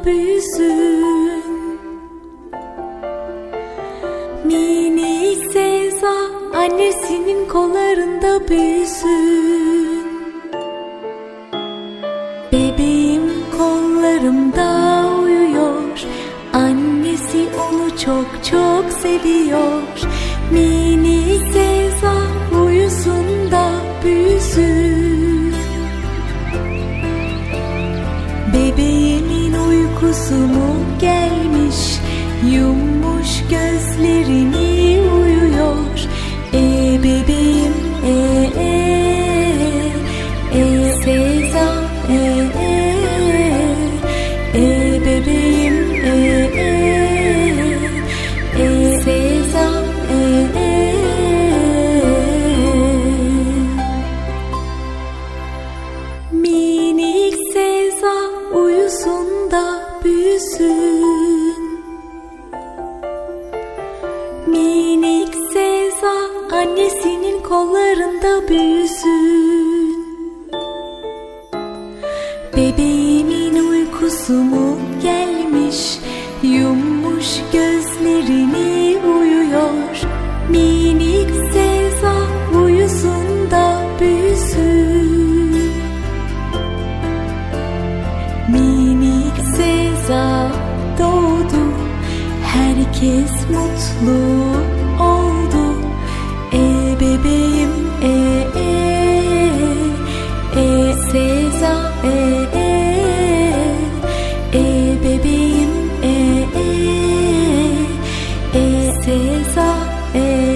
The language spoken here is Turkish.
büyüsün. Minik Seza annesinin kollarında büyüsün. Bebeğim kollarımda uyuyor, annesi onu çok çok seviyor. Minik Seza uyusun da büyüsün. Bebeğimin uykusu mu gelmiş, yummuş gözlerini uyuyor. Bebeğim Seza bebeğim Seza Minik Seza uyusun da büyüsün. Minik Seza annesinin kollarında büyüsün. Bebeğimin uykusu mu gelmiş, yummuş gözlerini uyuyor. Minik Seza uyusun da büyüsün. Minik Seza doğdu, herkes mutlu oldu. Bebeğim Seza bebeğim Seza